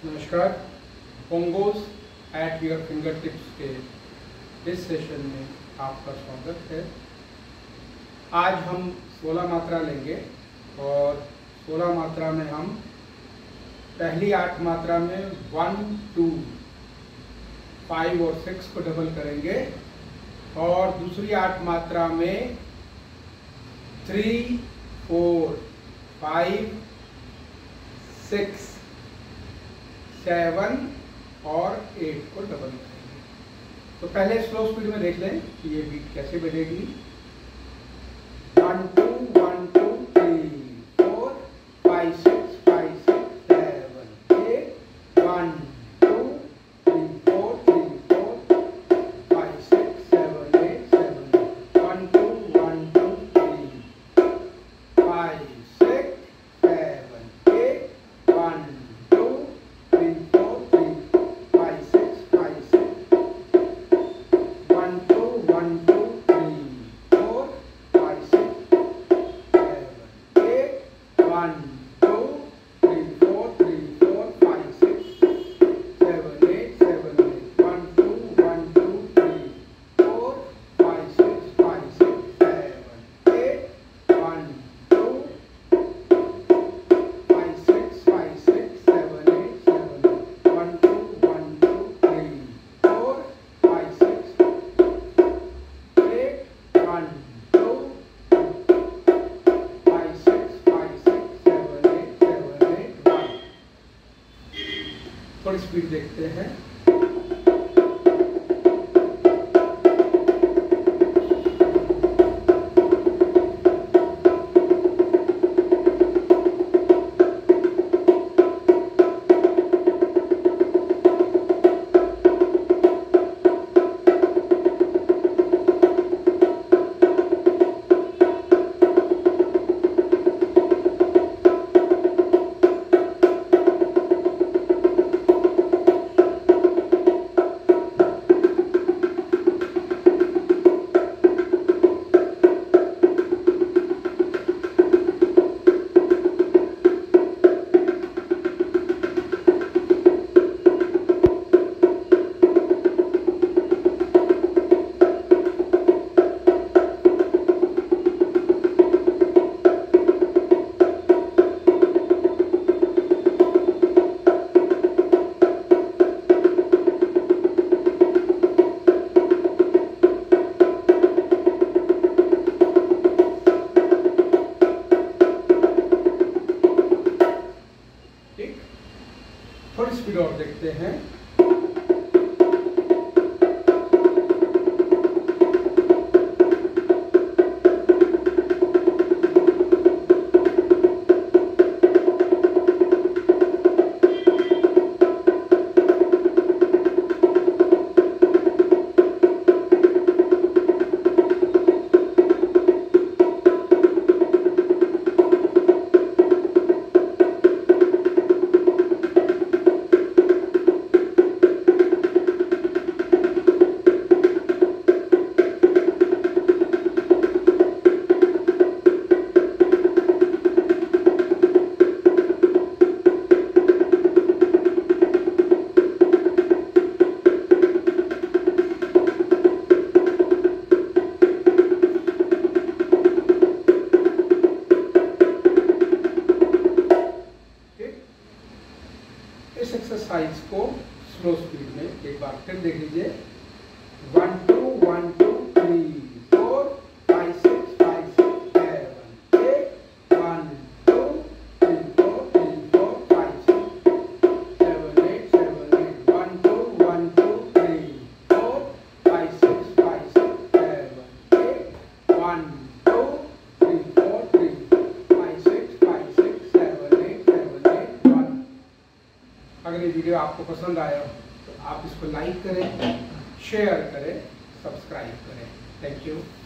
नमस्कार। Bongos at your finger tips के इस सेशन में आपका स्वागत है। आज हम 16 मात्रा लेंगे और 16 मात्रा में हम पहली 8 मात्रा में 1, 2, 5 और 6 को डबल करेंगे और दूसरी 8 मात्रा में 3, 4, 5, 6, 7 और 8 को डबल करेंगे। तो पहले स्लो स्पीड में देख लें कि ये बीट कैसे बजेगी। 1, 2, 1, 2, 3, 4, 5, 6, 5, 6, 7, 8, 1, 2, 3, 4, 3, 4, 5, 6, 7, 8, 7, 1, 2, 1, 2, 3, 5, 6, 7, 8, 1, 2, 3, 4, 3, 5, 6, 5, 6, 1, 2, 1, 2, 3, 4, 5, 6, 7, 8, 1, 2, 3, 4, 3, 4, 5, 6, 7, 8, 7, 8, 1, 2, 1, 2, 3, 4, 5, 6, 5, 6, 7, 8, 1, 2, 5, 6, 5, 6, 7, 8, 7, 1, 2, 1, 2, 3, 4, 5, 6, 8, 1, 2, 5, 6, 5, 6, 7, 8, 7, 8, 1। थोड़ी स्पीड देखते हैं। थोड़ी स्पीड और देखते हैं। इस एक्सरसाइज को स्लो स्पीड में एक बार फिर देख लीजिए। 1, 2, 1, 2, 3, 4, 5, 6, 5, 6, 7, 8, 1, 2, 3, 4, 3, 4, 5, 6, 7, 8, 7, 8, 1, 2, 1, 2, 3, 4, 5, 6, 5, 6, 7, 8, 1, 2, 3, 4, 3, 5, 6, 5, 6, 7, 8, 7, 8, 1। अगर ये वीडियो आपको पसंद आया तो आप इसको लाइक करें, शेयर करें, सब्सक्राइब करें। Thank you.